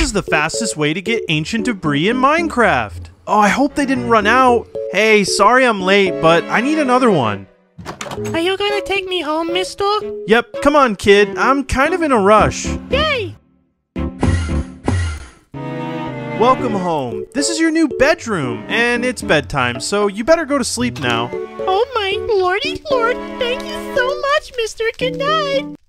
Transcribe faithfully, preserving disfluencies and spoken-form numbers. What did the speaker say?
is the fastest way to get ancient debris in Minecraft. Oh, I hope they didn't run out. Hey, sorry I'm late, but I need another one. Are you gonna take me home, mister? Yep, come on, kid. I'm kind of in a rush. Yay! Welcome home. This is your new bedroom, and it's bedtime, so you better go to sleep now. Oh my lordy lord, thank you so much, mister. Good night.